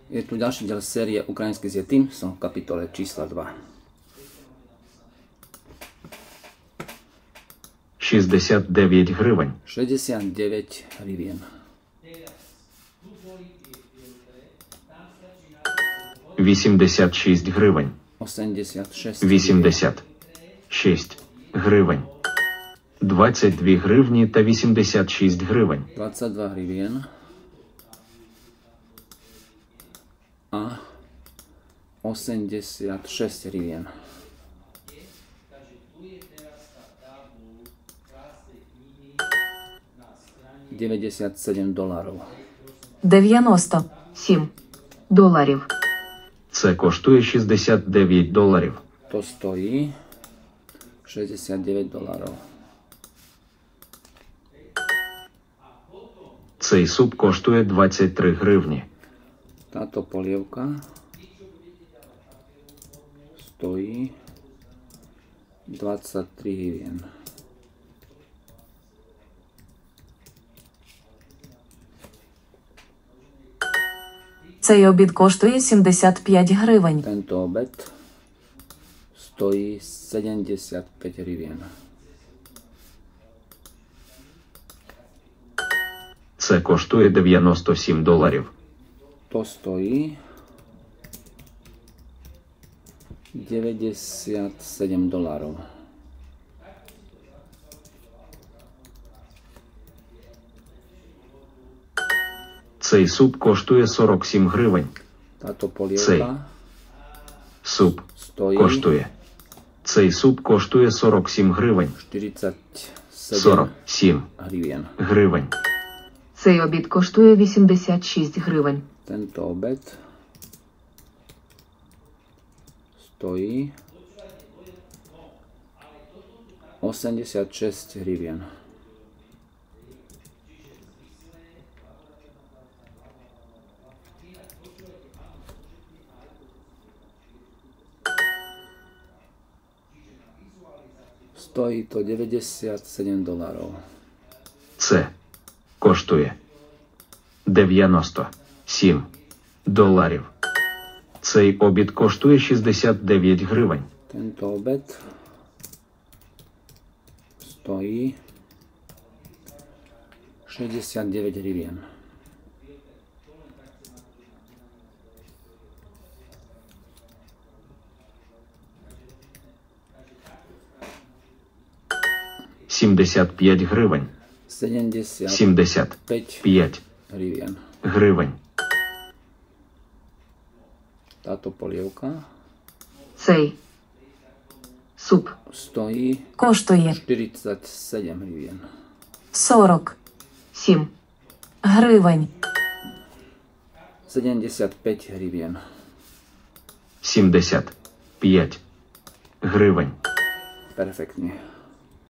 Je tu ďalší diel série Ukrajinský s Yetim, som v kapitole čísla 2. 69 гривень. 69 hrivien. 86 гривень. 86 86 гривень. 22 гривні та 86 гривень. 22 hrivien. A 86 hrivien. $97. 97 доларів. Це коштує 69 доларів. To stojí $69. Цей суп коштує 23 гривні. Táto polievka stojí 23 hrivien. Цей обід коштує 75 гривень. Tento obed stojí 75 hrivien. Це коштує 97 доларів. To stojí $97. Цей суп коштує 47 гривень. Táto polievka Суп stojí коштує. Цей суп коштує 47 гривень. 47 47 hrivien. гривень. Цей обід коштує 86 гривень. Tento obed stojí 86 hrivien. Stojí to $97. Це коштує 97 доларів. Цей обід коштує 69 гривень. Tento obed stojí 69 hrivien. $75 гривень. 75 75 hrivien. гривень. Táto polievka Цей суп stojí коштує 47 hrivien. 47 гривень. 75 hrivien. 75 гривень. Perfektne.